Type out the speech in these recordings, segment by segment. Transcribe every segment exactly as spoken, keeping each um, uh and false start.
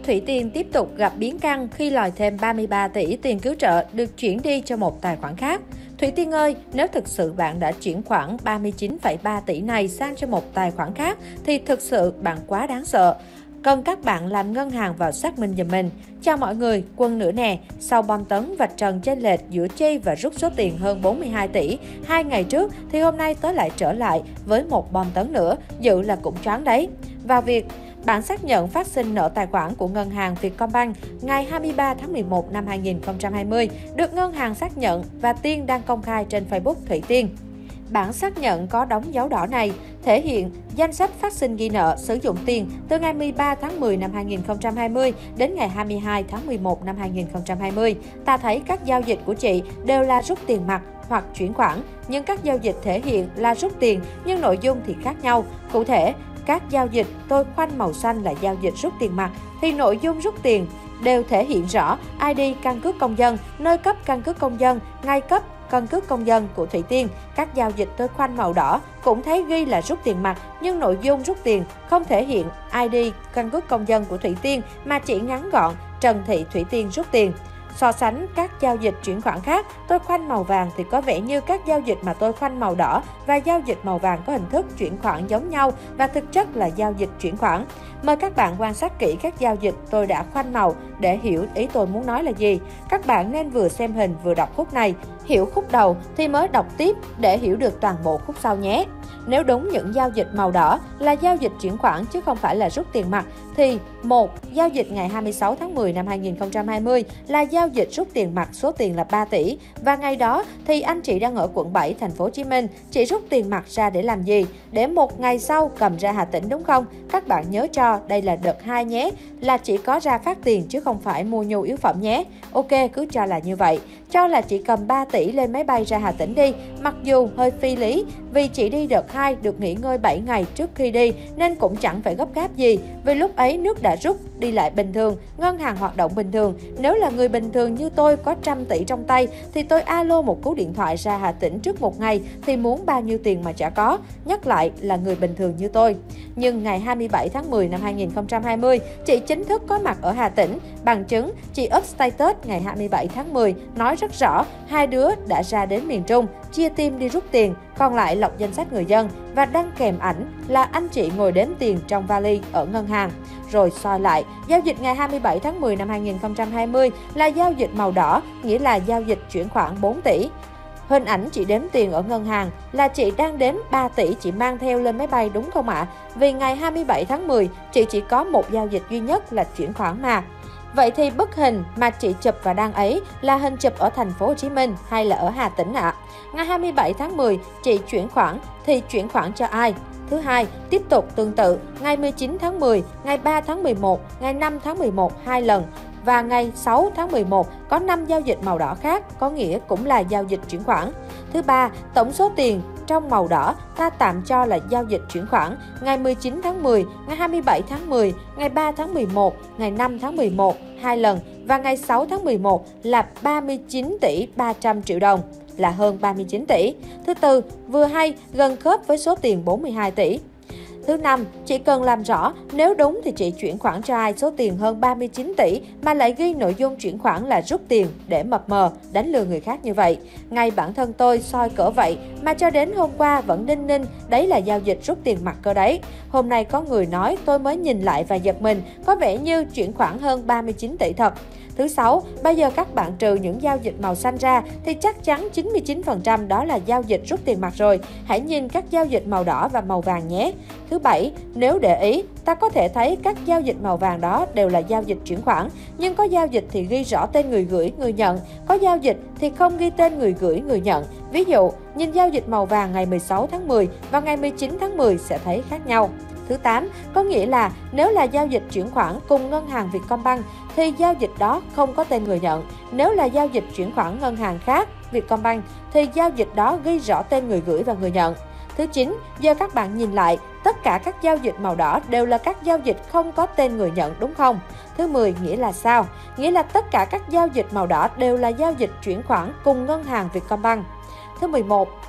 Thủy Tiên tiếp tục gặp biến căng khi lòi thêm ba mươi ba tỷ tiền cứu trợ được chuyển đi cho một tài khoản khác. Thủy Tiên ơi, nếu thực sự bạn đã chuyển khoản ba mươi chín phẩy ba tỷ này sang cho một tài khoản khác thì thực sự bạn quá đáng sợ. Cần các bạn làm ngân hàng vào xác minh giùm mình. Chào mọi người, Quân nữa nè. Sau bom tấn vạch trần chênh lệch giữa chi và rút số tiền hơn bốn mươi hai tỷ hai ngày trước thì hôm nay tớ lại trở lại với một bom tấn nữa, dự là cũng choáng đấy. Vào việc bản xác nhận phát sinh nợ tài khoản của ngân hàng Vietcombank ngày hai mươi ba tháng mười một năm hai nghìn không trăm hai mươi được ngân hàng xác nhận và Tiên đang công khai trên Facebook Thủy Tiên. Bản xác nhận có đóng dấu đỏ này thể hiện danh sách phát sinh ghi nợ sử dụng tiền từ ngày mười ba tháng mười năm hai nghìn không trăm hai mươi đến ngày hai mươi hai tháng mười một năm hai nghìn không trăm hai mươi. Ta thấy các giao dịch của chị đều là rút tiền mặt hoặc chuyển khoản, nhưng các giao dịch thể hiện là rút tiền nhưng nội dung thì khác nhau. Cụ thể, các giao dịch tôi khoanh màu xanh là giao dịch rút tiền mặt thì nội dung rút tiền đều thể hiện rõ i đê căn cước công dân, nơi cấp căn cước công dân, ngày cấp căn cước công dân của Thủy Tiên. Các giao dịch tôi khoanh màu đỏ cũng thấy ghi là rút tiền mặt nhưng nội dung rút tiền không thể hiện i đê căn cước công dân của Thủy Tiên mà chỉ ngắn gọn Trần Thị Thủy Tiên rút tiền. So sánh các giao dịch chuyển khoản khác, tôi khoanh màu vàng thì có vẻ như các giao dịch mà tôi khoanh màu đỏ và giao dịch màu vàng có hình thức chuyển khoản giống nhau và thực chất là giao dịch chuyển khoản. Mời các bạn quan sát kỹ các giao dịch tôi đã khoanh màu để hiểu ý tôi muốn nói là gì. Các bạn nên vừa xem hình vừa đọc khúc này, hiểu khúc đầu thì mới đọc tiếp để hiểu được toàn bộ khúc sau nhé. Nếu đúng những giao dịch màu đỏ là giao dịch chuyển khoản chứ không phải là rút tiền mặt thì một. Giao dịch ngày hai mươi sáu tháng mười năm hai nghìn không trăm hai mươi là giao dịch rút tiền mặt số tiền là ba tỷ và ngày đó thì anh chị đang ở quận bảy thành phố Hồ Chí Minh, chị rút tiền mặt ra để làm gì? Để một ngày sau cầm ra Hà Tĩnh đúng không? Các bạn nhớ cho đây là đợt hai nhé, là chỉ có ra phát tiền chứ không phải mua nhu yếu phẩm nhé. Ok, cứ cho là như vậy. Cho là chị cầm ba tỷ lên máy bay ra Hà Tĩnh đi, mặc dù hơi phi lý vì chị đi đợt hai được nghỉ ngơi bảy ngày trước khi đi nên cũng chẳng phải gấp gáp gì. Vì lúc ấy nước đã rút, đi lại bình thường, ngân hàng hoạt động bình thường. Nếu là người bình thường như tôi có trăm tỷ trong tay thì tôi alo một cú điện thoại ra Hà Tĩnh trước một ngày thì muốn bao nhiêu tiền mà chả có. Nhắc lại là người bình thường như tôi. Nhưng ngày hai mươi bảy tháng mười năm hai nghìn không trăm hai mươi, chị chính thức có mặt ở Hà Tĩnh. Bằng chứng, chị up status ngày hai mươi bảy tháng mười nói rất rõ hai đứa đã ra đến miền Trung, chia team đi rút tiền, còn lại lọc danh sách người dân và đăng kèm ảnh là anh chị ngồi đếm tiền trong vali ở ngân hàng. Rồi soi lại, giao dịch ngày hai mươi bảy tháng mười năm hai nghìn không trăm hai mươi là giao dịch màu đỏ, nghĩa là giao dịch chuyển khoản bốn tỷ. Hình ảnh chị đếm tiền ở ngân hàng là chị đang đếm ba tỷ chị mang theo lên máy bay đúng không ạ? Vì ngày hai mươi bảy tháng mười, chị chỉ có một giao dịch duy nhất là chuyển khoản mà. Vậy thì bức hình mà chị chụp và đăng ấy là hình chụp ở thành phố Hồ Chí Minh hay là ở Hà Tĩnh ạ? À? Ngày hai mươi bảy tháng mười, chị chuyển khoản thì chuyển khoản cho ai? Thứ hai, tiếp tục tương tự, ngày mười chín tháng mười, ngày ba tháng mười một, ngày năm tháng mười một hai lần và ngày sáu tháng mười một có năm giao dịch màu đỏ khác, có nghĩa cũng là giao dịch chuyển khoản. Thứ ba, tổng số tiền trong màu đỏ ta tạm cho là giao dịch chuyển khoản ngày mười chín tháng mười, ngày hai mươi bảy tháng mười, ngày ba tháng mười một, ngày năm tháng mười một hai lần và ngày sáu tháng mười một là ba mươi chín tỷ ba trăm triệu đồng, là hơn ba mươi chín tỷ. Thứ tư, vừa hay gần khớp với số tiền bốn mươi hai tỷ. Thứ năm, chị cần làm rõ nếu đúng thì chị chuyển khoản cho ai số tiền hơn ba mươi chín tỷ mà lại ghi nội dung chuyển khoản là rút tiền để mập mờ, đánh lừa người khác như vậy. Ngay bản thân tôi soi cỡ vậy mà cho đến hôm qua vẫn đinh ninh đấy là giao dịch rút tiền mặt cơ đấy. Hôm nay có người nói tôi mới nhìn lại và giật mình, có vẻ như chuyển khoản hơn ba mươi chín tỷ thật. Thứ sáu, bây giờ các bạn trừ những giao dịch màu xanh ra thì chắc chắn chín mươi chín phần trăm đó là giao dịch rút tiền mặt rồi. Hãy nhìn các giao dịch màu đỏ và màu vàng nhé. Thứ bảy, nếu để ý, ta có thể thấy các giao dịch màu vàng đó đều là giao dịch chuyển khoản, nhưng có giao dịch thì ghi rõ tên người gửi, người nhận, có giao dịch thì không ghi tên người gửi, người nhận. Ví dụ, nhìn giao dịch màu vàng ngày mười sáu tháng mười và ngày mười chín tháng mười sẽ thấy khác nhau. Thứ tám, có nghĩa là nếu là giao dịch chuyển khoản cùng ngân hàng Vietcombank thì giao dịch đó không có tên người nhận. Nếu là giao dịch chuyển khoản ngân hàng khác, Vietcombank, thì giao dịch đó ghi rõ tên người gửi và người nhận. Thứ chín, giờ các bạn nhìn lại, tất cả các giao dịch màu đỏ đều là các giao dịch không có tên người nhận đúng không? Thứ mười, nghĩa là sao? Nghĩa là tất cả các giao dịch màu đỏ đều là giao dịch chuyển khoản cùng ngân hàng Vietcombank. Thứ mười một,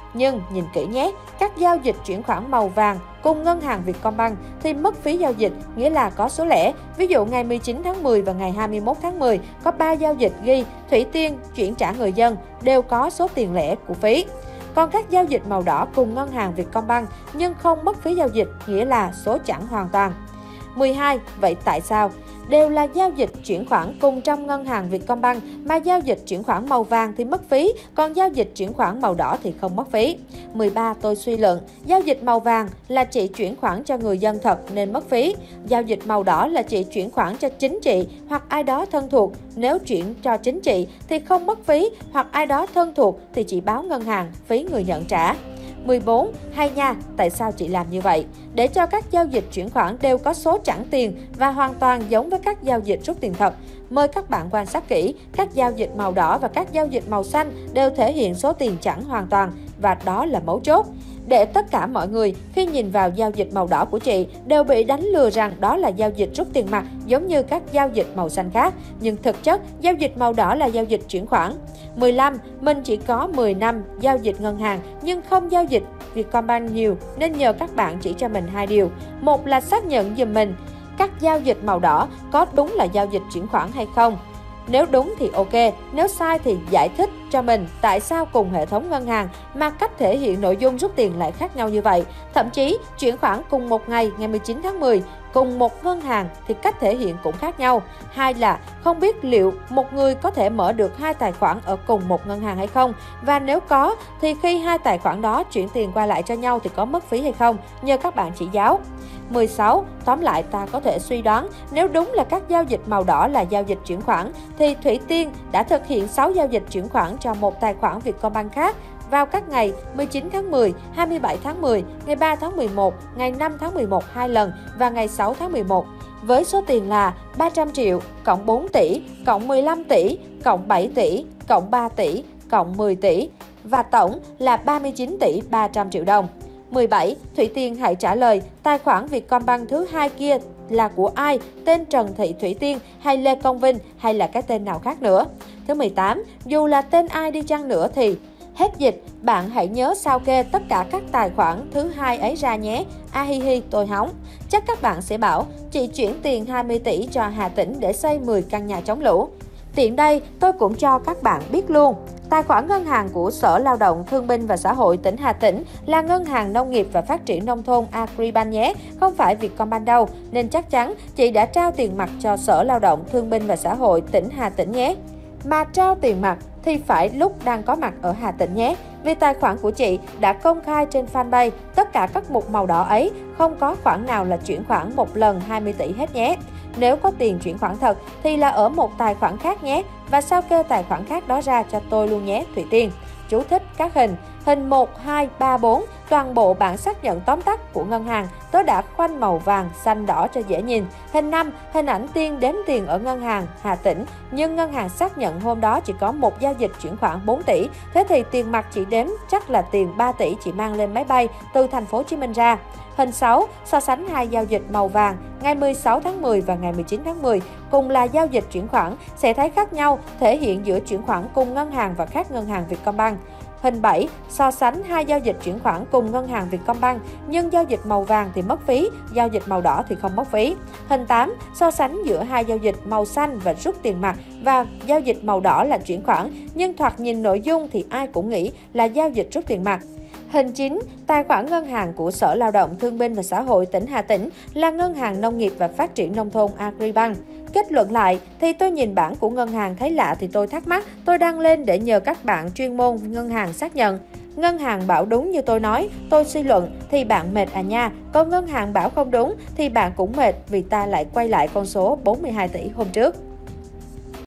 Nhưng nhìn kỹ nhé, các giao dịch chuyển khoản màu vàng cùng ngân hàng Vietcombank thì mất phí giao dịch, nghĩa là có số lẻ. Ví dụ ngày mười chín tháng mười và ngày hai mươi mốt tháng mười có ba giao dịch ghi Thủy Tiên chuyển trả người dân đều có số tiền lẻ của phí. Còn các giao dịch màu đỏ cùng ngân hàng Vietcombank nhưng không mất phí giao dịch, nghĩa là số chẵn hoàn toàn. mười hai. Vậy tại sao? Đều là giao dịch chuyển khoản cùng trong ngân hàng Vietcombank mà giao dịch chuyển khoản màu vàng thì mất phí, còn giao dịch chuyển khoản màu đỏ thì không mất phí. mười ba. Tôi suy luận, giao dịch màu vàng là chị chuyển khoản cho người dân thật nên mất phí. Giao dịch màu đỏ là chị chuyển khoản cho chính chị hoặc ai đó thân thuộc. Nếu chuyển cho chính chị thì không mất phí, hoặc ai đó thân thuộc thì chị báo ngân hàng, phí người nhận trả. mười bốn. Hay nha, tại sao chị làm như vậy? Để cho các giao dịch chuyển khoản đều có số chẵn tiền và hoàn toàn giống với các giao dịch rút tiền thật. Mời các bạn quan sát kỹ, các giao dịch màu đỏ và các giao dịch màu xanh đều thể hiện số tiền chẵn hoàn toàn và đó là mấu chốt. Để tất cả mọi người khi nhìn vào giao dịch màu đỏ của chị đều bị đánh lừa rằng đó là giao dịch rút tiền mặt giống như các giao dịch màu xanh khác. Nhưng thực chất, giao dịch màu đỏ là giao dịch chuyển khoản. mười lăm. Mình chỉ có mười năm giao dịch ngân hàng nhưng không giao dịch Vietcombank nhiều nên nhờ các bạn chỉ cho mình hai điều. Một là xác nhận giùm mình các giao dịch màu đỏ có đúng là giao dịch chuyển khoản hay không. Nếu đúng thì ok, nếu sai thì giải thích cho mình tại sao cùng hệ thống ngân hàng mà cách thể hiện nội dung rút tiền lại khác nhau như vậy. Thậm chí, chuyển khoản cùng một ngày, ngày mười chín tháng mười, cùng một ngân hàng thì cách thể hiện cũng khác nhau. Hai là không biết liệu một người có thể mở được hai tài khoản ở cùng một ngân hàng hay không. Và nếu có, thì khi hai tài khoản đó chuyển tiền qua lại cho nhau thì có mất phí hay không, nhờ các bạn chỉ giáo. mười sáu. Tóm lại, ta có thể suy đoán nếu đúng là các giao dịch màu đỏ là giao dịch chuyển khoản thì Thủy Tiên đã thực hiện sáu giao dịch chuyển khoản cho một tài khoản Vietcombank khác vào các ngày mười chín tháng mười, hai mươi bảy tháng mười, ngày ba tháng mười một, ngày năm tháng mười một hai lần và ngày sáu tháng mười một. Với số tiền là ba trăm triệu, cộng bốn tỷ, cộng mười lăm tỷ, cộng bảy tỷ, cộng ba tỷ, cộng mười tỷ và tổng là ba mươi chín tỷ ba trăm triệu đồng. mười bảy. Thủy Tiên hãy trả lời, tài khoản Vietcombank thứ hai kia là của ai? Tên Trần Thị Thủy Tiên hay Lê Công Vinh hay là cái tên nào khác nữa? Thứ mười tám. Dù là tên ai đi chăng nữa thì hết dịch, bạn hãy nhớ sao kê tất cả các tài khoản thứ hai ấy ra nhé. A hi hi, tôi hóng. Chắc các bạn sẽ bảo, chị chuyển tiền hai mươi tỷ cho Hà Tĩnh để xây mười căn nhà chống lũ. Tiện đây, tôi cũng cho các bạn biết luôn. Tài khoản ngân hàng của Sở Lao động Thương binh và Xã hội tỉnh Hà Tĩnh là Ngân hàng Nông nghiệp và Phát triển Nông thôn Agribank nhé, không phải Vietcombank đâu. Nên chắc chắn chị đã trao tiền mặt cho Sở Lao động Thương binh và Xã hội tỉnh Hà Tĩnh nhé. Mà trao tiền mặt thì phải lúc đang có mặt ở Hà Tĩnh nhé. Vì tài khoản của chị đã công khai trên fanpage, tất cả các mục màu đỏ ấy không có khoản nào là chuyển khoản một lần hai mươi tỷ hết nhé. Nếu có tiền chuyển khoản thật thì là ở một tài khoản khác nhé. Và sao kê tài khoản khác đó ra cho tôi luôn nhé, Thủy Tiên. Chú thích các hình. Hình một, hai, ba, bốn, toàn bộ bản xác nhận tóm tắt của ngân hàng, tớ đã khoanh màu vàng, xanh, đỏ cho dễ nhìn. Hình năm, hình ảnh Tiên đếm tiền ở ngân hàng Hà Tĩnh, nhưng ngân hàng xác nhận hôm đó chỉ có một giao dịch chuyển khoản bốn tỷ. Thế thì tiền mặt chị đếm chắc là tiền ba tỷ chị mang lên máy bay từ thành phố Hồ Chí Minh ra. Hình sáu, so sánh hai giao dịch màu vàng ngày mười sáu tháng mười và ngày mười chín tháng mười cùng là giao dịch chuyển khoản sẽ thấy khác nhau, thể hiện giữa chuyển khoản cùng ngân hàng và khác ngân hàng Vietcombank. Hình bảy, so sánh hai giao dịch chuyển khoản cùng ngân hàng Vietcombank nhưng giao dịch màu vàng thì mất phí, giao dịch màu đỏ thì không mất phí. Hình tám, so sánh giữa hai giao dịch màu xanh và rút tiền mặt và giao dịch màu đỏ là chuyển khoản nhưng thoạt nhìn nội dung thì ai cũng nghĩ là giao dịch rút tiền mặt. Hình chín, tài khoản ngân hàng của Sở Lao động Thương binh và Xã hội tỉnh Hà Tĩnh là Ngân hàng Nông nghiệp và Phát triển Nông thôn Agribank. Kết luận lại, thì tôi nhìn bảng của ngân hàng thấy lạ thì tôi thắc mắc, tôi đăng lên để nhờ các bạn chuyên môn ngân hàng xác nhận. Ngân hàng bảo đúng như tôi nói, tôi suy luận thì bạn mệt à nha, còn ngân hàng bảo không đúng thì bạn cũng mệt vì ta lại quay lại con số bốn mươi hai tỷ hôm trước.